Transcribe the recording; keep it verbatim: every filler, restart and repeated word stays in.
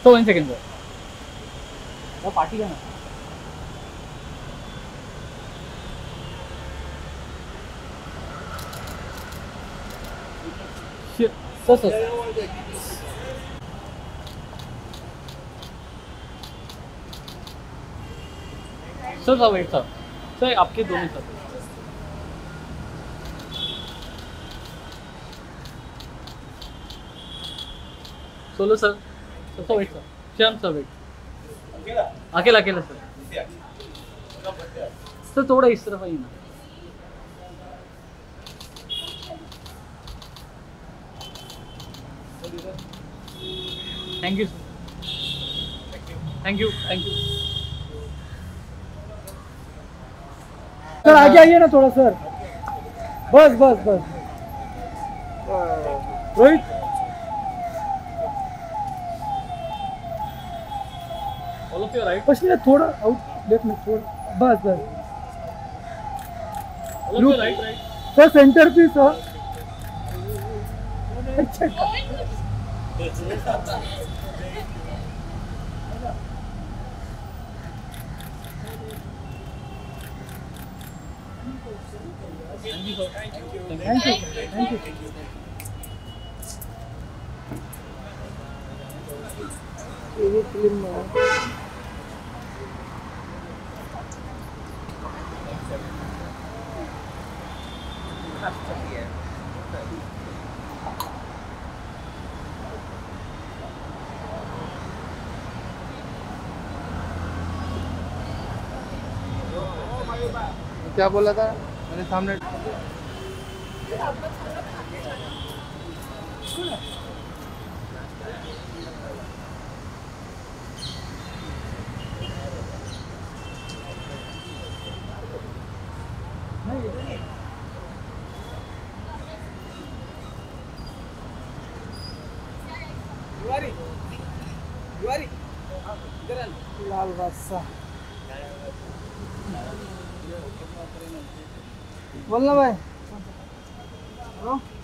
So one second, sir. वो party का ना. Sure. Sir, sir. Sir, sir, wait, sir. Sir, आपके दोनों sir. Solo, sir. Sir, sir, wait, sir. Shyam, sir, wait. अकेला? अकेला, अकेला, sir. सर थोड़ा इस तरफ आइए ना. Thank you sir. Thank you thank you. Sir आगे आइए ना थोड़ा सर. बस बस बस. Rohit all of your right. बस नहीं थोड़ा आउट लेफ्ट में थोड़ा. बस बस. All of your right right. Sir centre पे सर. अच्छा thank you sir. Thank you thank you thank you. ये फिल्म क्या बोला था मेरे सामने. लाल बादशाह बोलना भाई.